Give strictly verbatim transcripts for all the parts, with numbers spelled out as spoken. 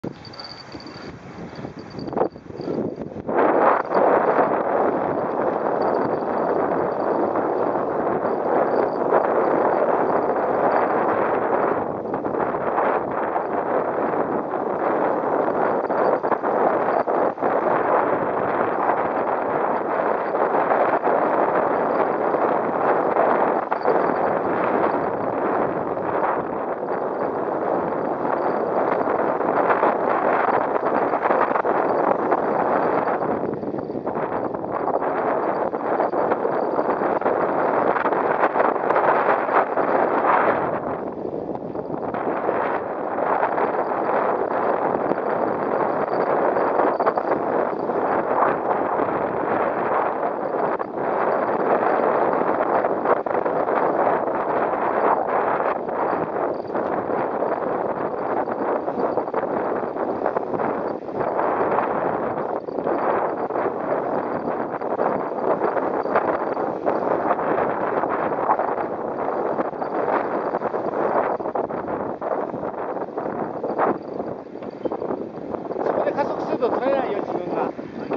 速度取れないよ、自分が。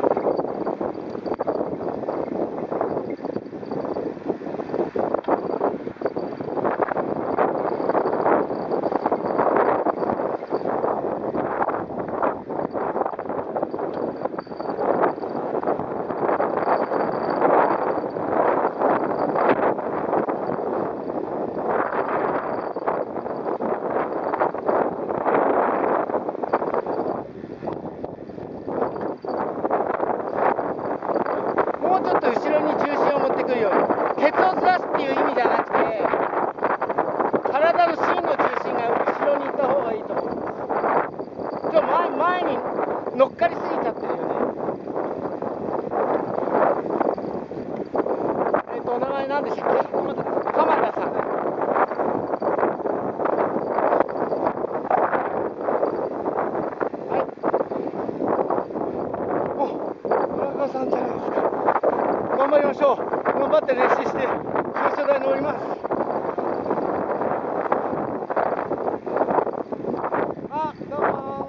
もうちょっと後ろに重心を持ってくるように、ケツをずらすっていう意味じゃなくて、体の芯の重心が後ろに行った方がいいと思います。ちょ前前に乗っかりすぎちゃってるよね。えっとお名前何でしたっけ？鎌田さん。鎌田さん。はい。お、村川さんじゃないですか。頑張りましょう。頑張って練習して表彰台に乗ります。あ、どうも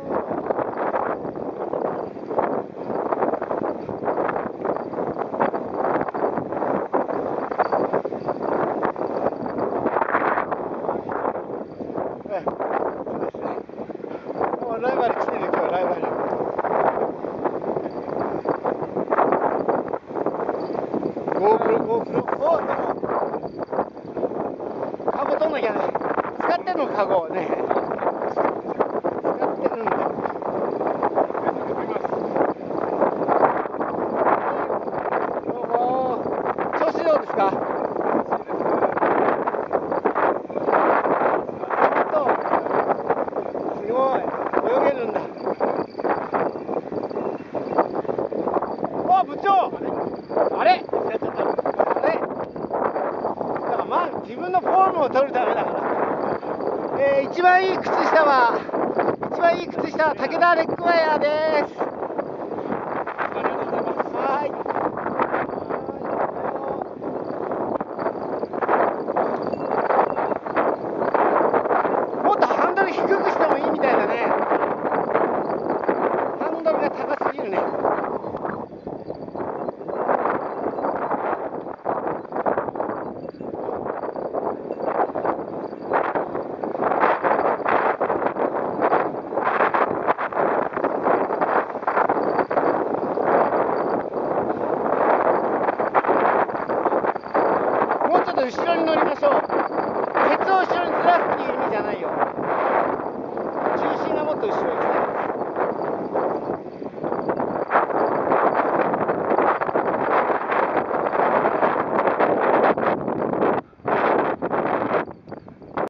ー。ええ、そうですね。もうライバル来てる、今日はライバル。ゴープロ、ゴープロ。お、でも。カゴ取んなきゃね。使ってんの、カゴをね。使ってるんだ。どうも。調子どうですか？すごい。泳げるんだ。お、部長。あれ？あれ？だからまあ自分のフォームを取るためだから。えー、一番いい靴下は一番いい靴下は武田レッグウェアです。ありがとうございます。はい。もっとハンドル低くしてもいいみたいだね。ハンドルが高すぎるね。もうちょっと後ろに乗りましょう。ケツを後ろにずらすっていう意味じゃないよ。